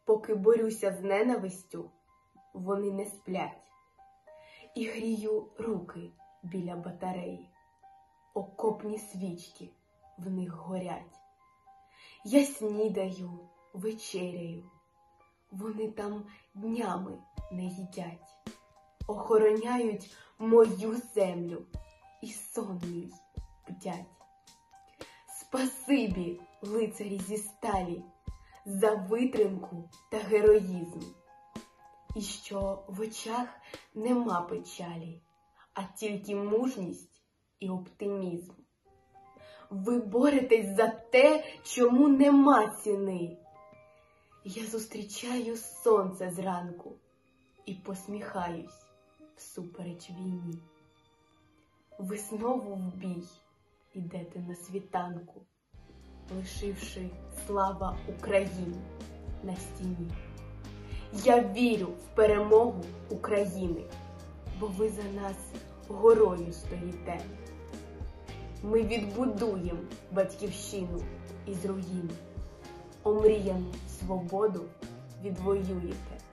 Поки борюся з ненавистю, вони не сплять. І грію руки біля батареї. Окопні свічки в них горять. Я снідаю, вечеряю. Вони там днями не їдять. Охороняють мою землю і сон мій бдять. Спасибі, лицарі зі сталі, за витримку та героїзм. І що в очах нема печалі, а тільки мужність і оптимізм. Ви боретесь за те, чому нема ціни. Я зустрічаю сонце зранку і посміхаюсь всупереч війні. Ви знову в бій ідете на світанку, лишивши слава Україні на стіні. Я вірю в перемогу України, бо ви за нас горою стоїте. Ми відбудуємо батьківщину із руїн, омріяну свободу відвоюєте.